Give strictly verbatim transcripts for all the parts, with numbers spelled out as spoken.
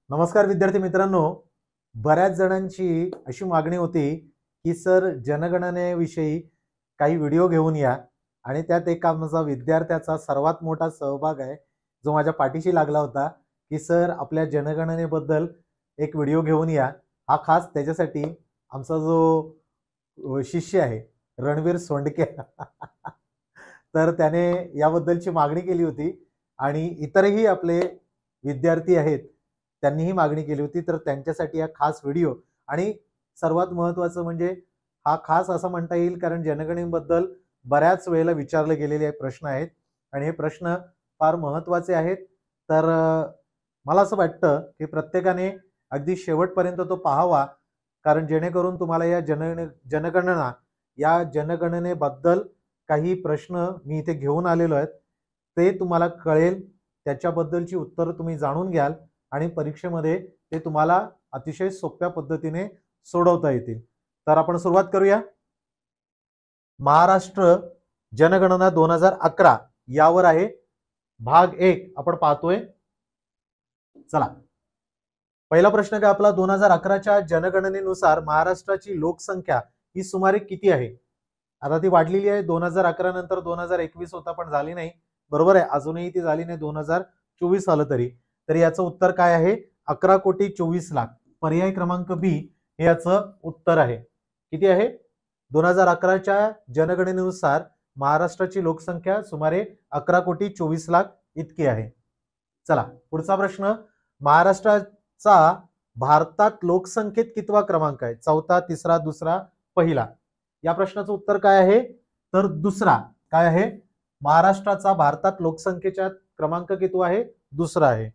नमस्कार विद्यार्थी मित्रांनो, बऱ्याच जणांची अशी मागणी होती की सर जनगणनेविषयी काही व्हिडिओ घेऊन या आणि त्यात एक आमचा विद्यार्थ्याचा सर्वात मोठा सहभाग आहे जो माझ्या पाठीशी लागला होता की सर आपल्या जनगणनेबद्दल एक व्हिडिओ घेऊन या। हा खास त्याच्यासाठी आमचा जो शिष्य आहे रणवीर सोंडके तर त्याने याबद्दलची मागणी केली होती आणि इतरही आपले विद्यार्थी आहेत त्यांनीही मागणी केली होती, तर त्यांच्यासाठी हा खास व्हिडिओ। आणि सर्वात महत्त्वाचं म्हणजे हा खास असं म्हणता येईल कारण जनगणनेबद्दल बऱ्याच वेळेला विचारले गेलेले प्रश्न आहेत आणि हे प्रश्न फार महत्त्वाचे आहेत। तर मला असं वाटतं की प्रत्येकाने अगदी शेवटपर्यंत तो पाहावा, कारण जेणेकरून तुम्हाला या जन जनगणना या जनगणनेबद्दल काही प्रश्न मी इथे घेऊन आलेलो आहेत ते तुम्हाला कळेल, त्याच्याबद्दलची उत्तरं तुम्ही जाणून घ्याल आणि परीक्षेमध्ये ते तुम्हाला अतिशय सोप्या पद्धतीने सोडवता येतील। तर आपण सुरुवात करूया। महाराष्ट्र जनगणना दोन हजार अकरा यावर आहे भाग एक आपण पाहतोय। चला, पहिला प्रश्न काय आपला, दोन हजार अकराच्या जनगणनेनुसार महाराष्ट्राची लोकसंख्या ही सुमारे किती आहे? आता ती वाढलेली आहे, दोन हजार अकरा नंतर दोन हजार एकवीस होता पण झाली नाही, बरोबर आहे, अजूनही ती झाली नाही, दोन हजार चोवीस आलं तरी। तर याचं उत्तर काय आहे? अकरा कोटी चोवीस लाख। पर्याय क्रमांक बी हे याचं उत्तर आहे। किती आहे? दोन हजार अकराच्या जनगणनेनुसार महाराष्ट्राची लोकसंख्या सुमारे अकरा कोटी चोवीस लाख इतकी आहे। चला, पुढचा प्रश्न, महाराष्ट्राचा भारतात लोकसंख्येत कितवा क्रमांक आहे? चौथा, तिसरा, दुसरा, पहिला? या प्रश्नाचं उत्तर काय आहे? तर दुसरा। काय आहे? महाराष्ट्राचा भारतात लोकसंख्येच्या क्रमांक कितवा आहे? दुसरा आहे।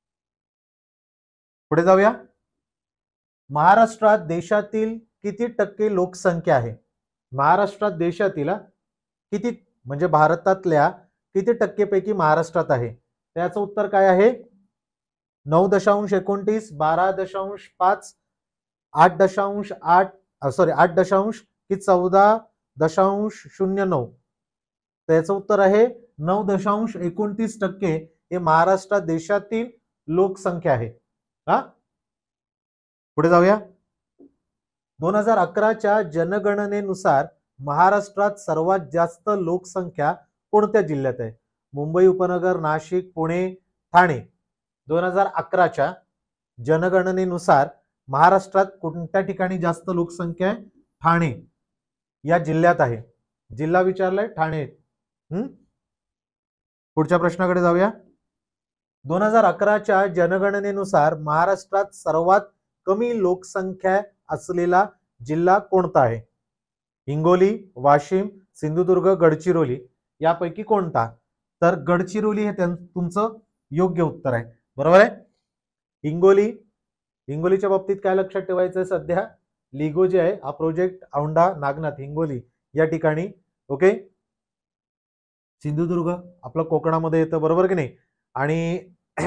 पुढे जाऊया। महाराष्ट्रात देशातील किती टक्के लोकसंख्या आहे? महाराष्ट्रात देशातील किती म्हणजे भारतातल्या किती टक्केपैकी महाराष्ट्रात आहे? त्याचं उत्तर काय आहे? नऊ दशांश एकोणतीस, बारा दशांश पाच, आठ दशांश आठ सॉरी आठ दशांश की चौदा दशांश शून्य नऊ? त्याचं उत्तर आहे नऊ दशांश एकोणतीस टक्के हे महाराष्ट्र देशातील लोकसंख्या आहे। हा, पुढे जाऊया। दोन हजार अकराच्या जनगणनेनुसार महाराष्ट्रात सर्वात जास्त लोकसंख्या कोणत्या जिल्ह्यात आहे? मुंबई उपनगर, नाशिक, पुणे, ठाणे? दोन हजार अकराच्या जनगणनेनुसार महाराष्ट्रात कोणत्या ठिकाणी जास्त लोकसंख्या आहे? ठाणे या जिल्ह्यात आहे। जिल्हा विचारलाय, ठाणे। हम्म पुढच्या प्रश्नाकडे जाऊया। दोन हजार अकराच्या जनगणनेनुसार महाराष्ट्रात सर्वात कमी लोकसंख्या असलेला जिल्हा कोणता आहे? हिंगोली, वाशिम, सिंधुदुर्ग, गडचिरोली यापैकी कोणता? तर गडचिरोली हे तुमचं योग्य उत्तर आहे, बरोबर आहे। हिंगोली, हिंगोलीच्या बाबतीत काय लक्षात ठेवायचं आहे? सध्या लिगो जे आहे हा प्रोजेक्ट औंढा नागनाथ हिंगोली या ठिकाणी, ओके। सिंधुदुर्ग आपलं कोकणामध्ये येतं, बरोबर की नाही? आणि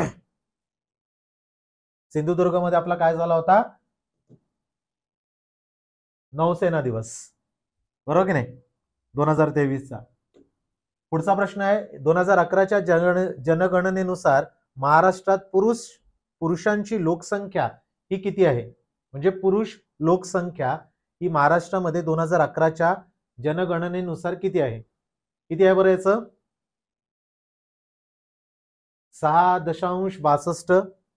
सिंधुदुर्ग मध्ये आपला काय झाला होता? नौसेना दिवस, बरोबर की नाही, दोन हजार तेवीस चा। पुढचा प्रश्न आहे, दोन हजार अकराच्या जनगणनेनुसार महाराष्ट्रात पुरुष पुरुषांची लोकसंख्या ही किती आहे? म्हणजे पुरुष लोकसंख्या ही महाराष्ट्रामध्ये दोन हजार अकराच्या जनगणनेनुसार किती आहे? किती आहे बरं याचं? सहा दशांश बासष्ट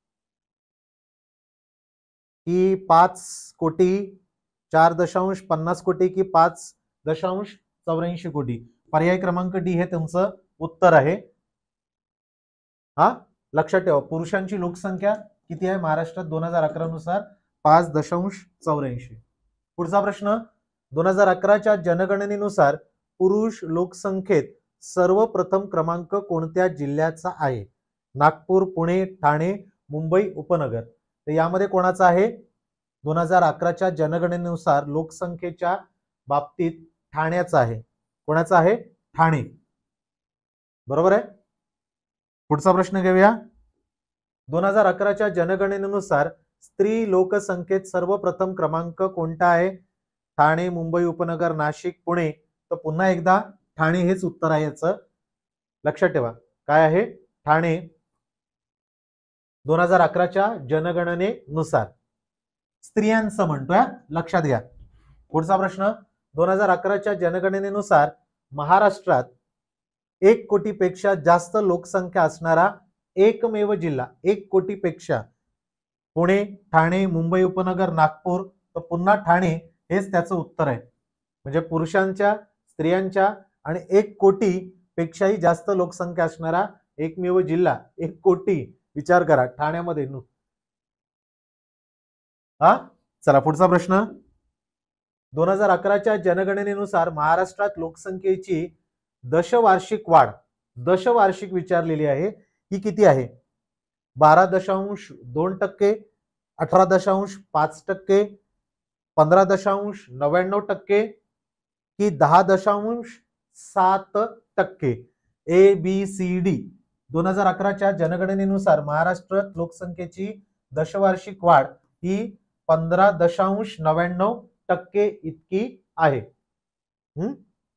की पाच कोटी, चार दशांश पन्नास कोटी की पाच दशांश चौऱ्याऐंशी कोटी? पर्याय क्रमांक डी हे तुमचं उत्तर आहे। हा, लक्षात ठेवा, पुरुषांची लोकसंख्या किती आहे महाराष्ट्रात दोन हजार अकरा नुसार? पाच दशांश चौऱ्याऐंशी। पुढचा प्रश्न, दोन हजार अकराच्या जनगणनेनुसार पुरुष लोकसंख्येत सर्वप्रथम क्रमांक कोणत्या जिल्ह्याचा आहे? नागपूर, पुणे, ठाणे, मुंबई उपनगर? तर यामध्ये कोणाचा आहे? दोन हजार अकराच्या जनगणनेनुसार लोकसंख्येच्या बाबतीत ठाण्याचा आहे। कोणाचा आहे? ठाणे, बरोबर आहे। पुढचा प्रश्न घेऊया। दोन हजार अकराच्या जनगणनेनुसार स्त्री लोकसंख्येत सर्वप्रथम क्रमांक कोणता आहे? ठाणे, मुंबई उपनगर, नाशिक, पुणे? तर पुन्हा एकदा ठाणे हेच उत्तर आहे याचं, लक्षात ठेवा। काय आहे? ठाणे। दोन हजार अकराच्या जनगणनेनुसार स्त्रियांचं म्हणतोय, लक्षात घ्या. पुढचा प्रश्न, दोन हजार अकराच्या जनगणनेनुसार महाराष्ट्रात एक कोटीपेक्षा जास्त लोकसंख्या असणारा एकमेव जिल्हा, एक कोटीपेक्षा, पुणे, ठाणे, मुंबई उपनगर, नागपूर. तर पुन्हा ठाणे हेच त्याचं उत्तर आहे. म्हणजे पुरुषांच्या, स्त्रियांच्या आणि एक कोटी पेक्षाही जास्त लोकसंख्या असणारा एकमेव जिल्हा, एक कोटी, विचार करा, ठाण्यामध्ये. हा, चला पुढचा प्रश्न, दोन हजार अकराच्या जनगणनेनुसार महाराष्ट्रात लोकसंख्येची दशवार्षिक वाढ, दशवार्षिक विचारलेली आहे, ही किती आहे? बारा दशांश दोन टक्के, अठरा दशांश पाच टक्के, पंधरा दशांश नव्याण्णव टक्के की दहा दशांश सात टक्के? A B C D. दोन हजार अकराच्या जनगणनेनुसार महाराष्ट्रात लोकसंख्येची दशवार्षिक वाढ ही पंधरा दशांश नव्याण्णव टक्के इतकी आहे. हम्म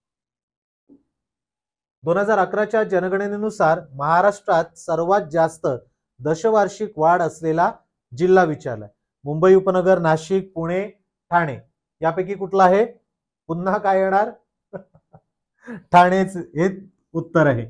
दोन हजार अकराच्या जनगणनेनुसार महाराष्ट्रात सर्वात जास्त दशवार्षिक वाढ असलेला जिल्हा विचारलाय. मुंबई उपनगर, नाशिक, पुणे, ठाणे यापैकी कुठला आहे? पुन्हा काय येणार? ठाणेच हे उत्तर आहे.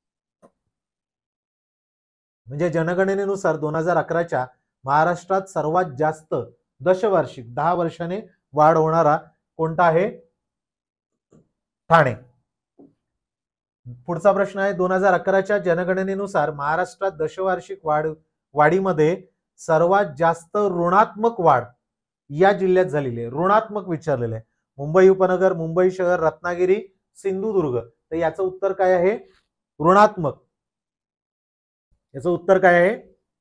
म्हणजे जनगणनेनुसार दोन हजार अकराच्या महाराष्ट्रात सर्वात जास्त दशवार्षिक, दहा वर्षाने वाढ होणारा कोणता आहे? ठाणे. पुढचा प्रश्न आहे, दोन हजार अकराच्या जनगणनेनुसार महाराष्ट्रात दशवार्षिक वाढ वाढीमध्ये सर्वात जास्त ऋणात्मक वाढ या जिल्ह्यात झालेली आहे. ऋणात्मक विचारलेलं आहे. मुंबई उपनगर, मुंबई शहर, रत्नागिरी, सिंधुदुर्ग. तर याचं उत्तर काय आहे? ऋणात्मक. याचं उत्तर काय आहे?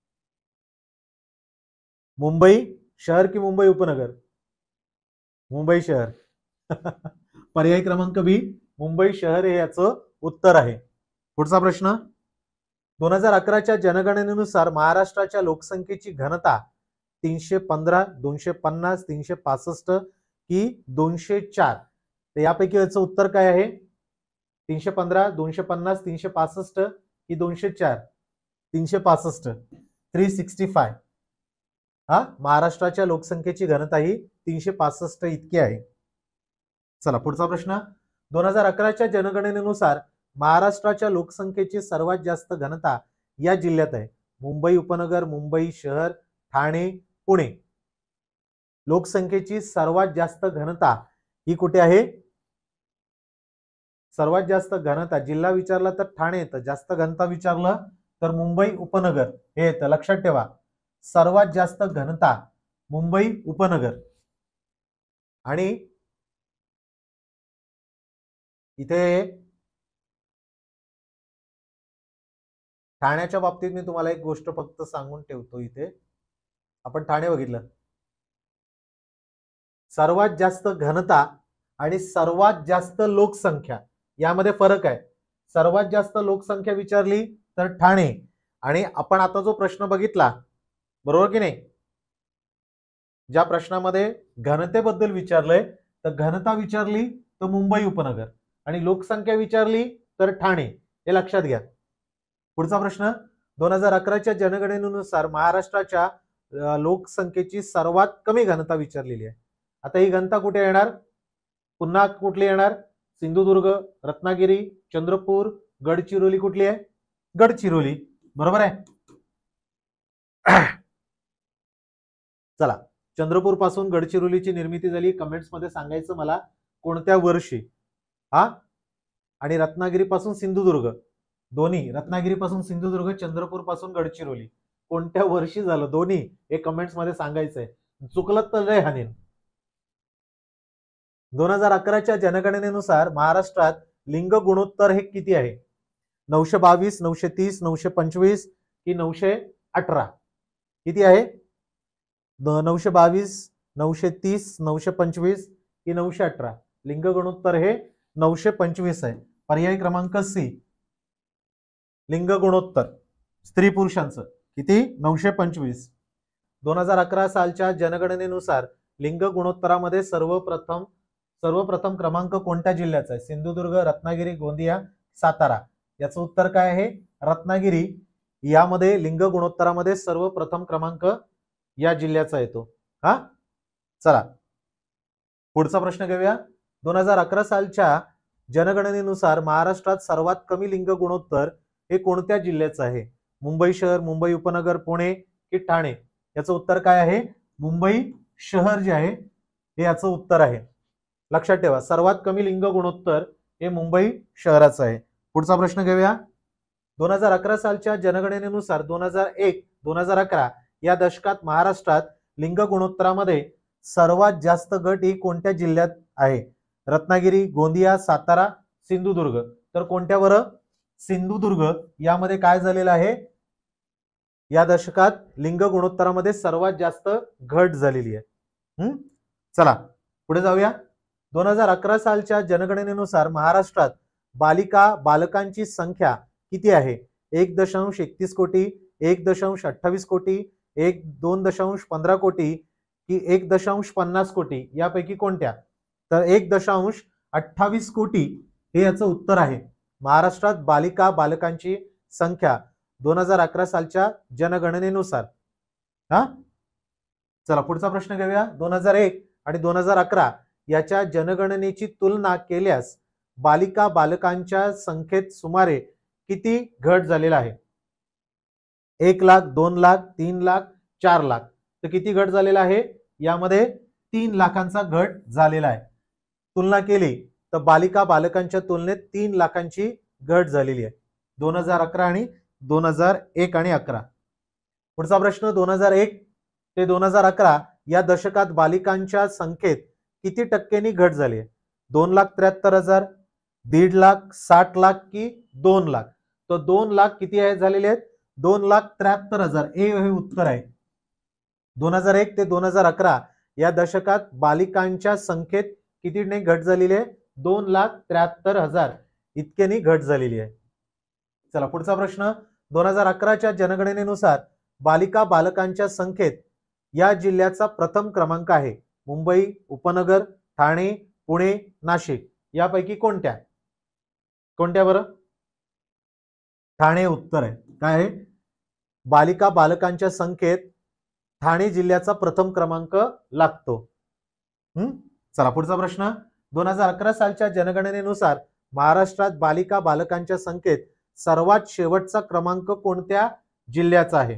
मुंबई शहर की मुंबई उपनगर? मुंबई शहर. पर्याय क्रमांक बी, मुंबई शहर हे याचं उत्तर आहे. पुढचा प्रश्न, दोन हजार अकराच्या जनगणनेनुसार महाराष्ट्राच्या लोकसंख्येची घनता तीनशे पंधरा, दोनशे पन्नास, तीनशे पासष्ट की दोनशे चार? तर यापैकी याचं उत्तर काय आहे? तीनशे पंधरा, दोनशे पन्नास, तीनशे पासष्ट की दोनशे चार? तीनशे पासष्ट, थ्री सिक्स्टी फाय. हा, महाराष्ट्राच्या लोकसंख्येची घनता ही तीनशे पासष्ट इतकी आहे. चला पुढचा प्रश्न, दोन हजार अकराच्या जनगणनेनुसार महाराष्ट्राच्या लोकसंख्येची सर्वात जास्त घनता या जिल्ह्यात आहे. मुंबई उपनगर, मुंबई शहर, ठाणे, पुणे. लोकसंख्येची सर्वात जास्त घनता ही कुठे आहे? सर्वात जास्त घनता जिल्हा विचारला तर ठाणे येतं, जास्त घनता विचारलं तर मुंबई उपनगर हे येतं. लक्षात ठेवा, सर्वात जास्त घनता मुंबई उपनगर. आणि इथे ठाण्याच्या बाबतीत मी तुम्हाला एक गोष्ट फक्त सांगून ठेवतो. इथे आपण ठाणे बघितलं, सर्वात जास्त घनता आणि सर्वात जास्त लोकसंख्या यामध्ये फरक आहे. सर्वात जास्त लोकसंख्या विचारली तर ठाणे, आणि आपण आता जो प्रश्न बघितला, बरोबर की नाही, ज्या प्रश्नामध्ये घनतेबद्दल विचारलंय तर घनता विचारली तर मुंबई उपनगर, आणि लोकसंख्या विचारली तर ठाणे. हे लक्षात घ्या. पुढचा प्रश्न, दोन हजार अकराच्या जनगणनेनुसार महाराष्ट्राच्या लोकसंख्येची सर्वात कमी घनता विचारलेली आहे. आता ही घनता कुठे येणार? पुन्हा कुठली येणार? सिंधुदुर्ग, रत्नागिरी, चंद्रपूर, गडचिरोली. कुठली आहे? गडचिरोली. बरोबर आहे. चला, चंद्रपूर पासून गडचिरोलीची निर्मिती झाली, कमेंट्स मध्ये सांगायचं मला कोणत्या वर्षी. हा, आणि रत्नागिरी पासून सिंधुदुर्ग, दोन्ही रत्नागिरी पासून सिंधुदुर्ग, चंद्रपूर पासून गडचिरोली कोणत्या वर्षी झालं दोन्ही हे कमेंट्स मध्ये सांगायचंय. चुकलं तर लय हानीन. दोन हजार अकराच्या जनगणनेनुसार महाराष्ट्रात लिंग गुणोत्तर हे किती आहे? नऊशे बावीस, नऊशे तीस, नऊशे पंचवीस की नऊशे अठरा? किती आहे? नऊशे बावीस, नऊशे तीस, नऊशे पंचवीस की नऊशे अठरा? लिंग गुणोत्तर हे नऊशे पंचवीस आहे. पर्याय क्रमांक सी, लिंग गुणोत्तर स्त्री पुरुषांचं किती? नऊशे पंचवीस. दोन हजार अकरा सालच्या जनगणनेनुसार लिंग गुणोत्तरामध्ये सर्वप्रथम सर्वप्रथम क्रमांक कोणत्या जिल्ह्याचा आहे? सिंधुदुर्ग, रत्नागिरी, गोंदिया, सातारा. याचं उत्तर काय आहे? रत्नागिरी यामध्ये लिंग गुणोत्तरामध्ये सर्वप्रथम क्रमांक या जिल्ह्याचा येतो। हा चला पुढचा प्रश्न घेऊया। दोन हजार अकरा सालच्या जनगणनेनुसार महाराष्ट्रात सर्वात कमी लिंग गुणोत्तर हे कोणत्या जिल्ह्याचं आहे? मुंबई शहर, मुंबई उपनगर, पुणे की ठाणे? याचं उत्तर काय आहे? मुंबई शहर जे आहे हे याचं उत्तर आहे। लक्षात ठेवा सर्वात कमी लिंग गुणोत्तर हे मुंबई शहराचं आहे। पुढचा प्रश्न घेऊया। दोन हजार अकरा सालच्या जनगणनेनुसार दोन हजार एक दोन हजार अकरा या दशकात महाराष्ट्रात लिंग गुणोत्तरामध्ये सर्वात जास्त गट ही कोणत्या जिल्ह्यात आहे? रत्नागिरी, गोंदिया, सातारा, सिंधुदुर्ग। तर कोणत्या बरं? सिंधुदुर्ग यामध्ये काय झालेलं आहे? या दशकात लिंग गुणोत्तरामध्ये सर्वात जास्त घट झालेली आहे। हम्म चला पुढे जाऊया। दोन हजार अकरा सालच्या जनगणनेनुसार महाराष्ट्रात बालिका बालकांची संख्या किती आहे? एक दशांश एकतीस कोटी, एक दशांश अठ्ठावीस कोटी, एक दोन दशांश पंधरा कोटी की एक दशांश पन्नास कोटी यापैकी कोणत्या? तर एक दशांश अठ्ठावीस कोटी हे याचं उत्तर आहे। महाराष्ट्रात बालिका बालकांची संख्या दोन हजार अकरा सालच्या जनगणनेनुसार। हा चला पुढचा प्रश्न घेऊया। दोन हजार एक आणि दोन हजार अकरा याच्या जनगणनेची तुलना केल्यास बालिका बालकांच्या संख्येत सुमारे किती घट झालेला आहे? एक लाख, दोन लाख, तीन लाख, चार लाख। तर किती घट झालेला आहे? यामध्ये तीन लाखांचा घट झालेला आहे। तुलना केली तर बालिका बालकांच्या तुलनेत तीन लाखांची घट झालेली आहे दोन हजार अकरा आणि दोन हजार एक आणि अकरा। पुढचा प्रश्न दोन हजार एक ते दोन हजार अकरा या दशकात बालिकांच्या संख्येत किती टक्क्यांनी घट झाली आहे? दोन लाख त्र्याहत्तर हजार, दीड लाख, साठ लाख की दोन लाख? तो दोन लाख किती आहे झालेले आहेत? दोन लाख त्र्याहत्तर हजार हे उत्तर आहे। दोन हजार एक ते दोन हजार अकरा या दशकात बालिकांच्या संख्येत कितीने घट झालेली आहे? दोन लाख त्र्याहत्तर हजार इतक्यानी घट झालेली आहे। चला पुढचा प्रश्न दोन हजार अकराच्या जनगणनेनुसार बालिका बालकांच्या संख्येत या जिल्ह्याचा प्रथम क्रमांक आहे? मुंबई उपनगर, ठाणे, पुणे, नाशिक यापैकी कोणत्या? कोणत्या बरं? ठाणे उत्तर आहे। काय आहे? बालिका बालकांच्या संख्येत ठाणे जिल्ह्याचा प्रथम क्रमांक लागतो। हम्म चला पुढचा प्रश्न दोन हजार अकरा सालच्या जनगणनेनुसार महाराष्ट्रात बालिका बालकांच्या संख्येत सर्वात शेवटचा क्रमांक कोणत्या जिल्ह्याचा आहे?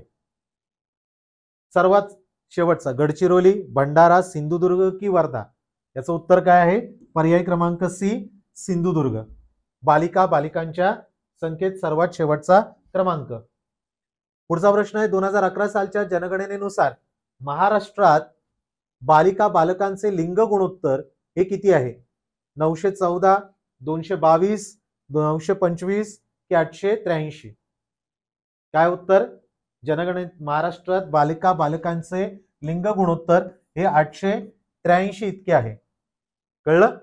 सर्वात शेवटचा गडचिरोली, भंडारा, सिंधुदुर्ग की वर्धा? याचं उत्तर काय आहे? पर्याय क्रमांक सी सिंधुदुर्ग। बालिका बालिकांच्या संख्येत सर्वात शेवटचा क्रमांक। पुढचा प्रश्न आहे दोन हजार अकरा सालच्या जनगणनेनुसार महाराष्ट्रात बालिका बालकांचे लिंग गुणोत्तर हे किती आहे? नऊशे चौदा, दोनशे बावीस, नऊशे पंचवीस की आठशे त्र्याऐंशी? काय उत्तर? जनगणनेत महाराष्ट्रात बालिका बालकांचे लिंग गुणोत्तर हे आठशे त्र्याऐंशी इतके आहे। कळलं?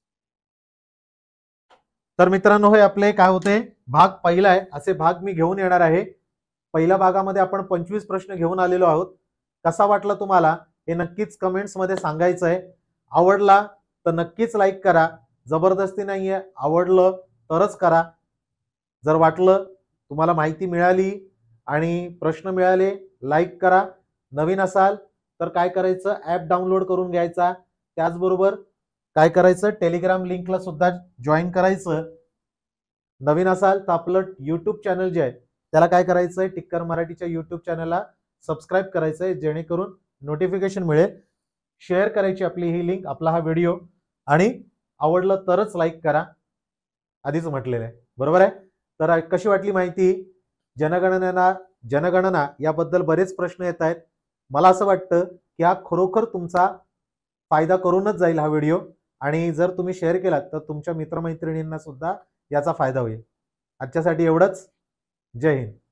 तर मित्रांनो हे आपले काय होते भाग पहिला आहे। असे भाग मी घेऊन येणार आहे। पहिल्या भागामध्ये आपण पंचवीस प्रश्न घेऊन आलेलो आहोत। कसा वाटला तुम्हाला हे नक्कीच कमेंट्स मध्ये सांगायचं आहे। आवडला तर नक्कीच लाईक करा, जबरदस्ती नाहीये, आवडलं तरच करा। जर वाटलं तुम्हाला माहिती मिळाली आणि प्रश्न मिळाले लाईक करा। नवीन असाल तर काय करायचं ॲप डाउनलोड करून घ्यायचा, त्याचबरोबर काय करायचं टेलिग्राम लिंकला सुद्धा जॉईन करायचं। नवीन असाल तर आपलं यूट्यूब चॅनल जे आहे त्याला काय करायचं आहे टिक्कर मराठीच्या यूट्यूब चॅनलला सबस्क्राईब करायचं आहे जेणेकरून नोटिफिकेशन मिळेल। शेअर करायची आपली ही लिंक, आपला हा व्हिडिओ, आणि आवडलं तरच लाईक करा, आधीच म्हटलेलं आहे बरोबर आहे। तर कशी वाटली माहिती? जनगणना जनगणना याबद्दल बरेच प्रश्न येत आहेत। मला असं वाटतं की हा खरोखर तुमचा फायदा करूनच जाईल हा व्हिडिओ, आणि जर तुम्ही शेअर केलात तर तुमच्या मित्रमैत्रिणींना सुद्धा याचा फायदा होईल। आजच्यासाठी एवढंच। जय हिंद।